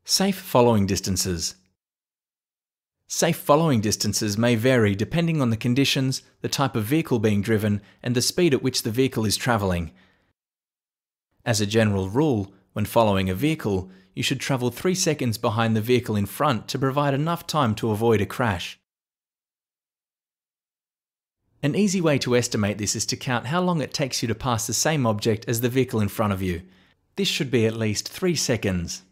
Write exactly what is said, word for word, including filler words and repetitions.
Safe following distances. Safe following distances may vary depending on the conditions, the type of vehicle being driven, and the speed at which the vehicle is travelling. As a general rule, when following a vehicle, you should travel three seconds behind the vehicle in front to provide enough time to avoid a crash. An easy way to estimate this is to count how long it takes you to pass the same object as the vehicle in front of you. This should be at least three seconds.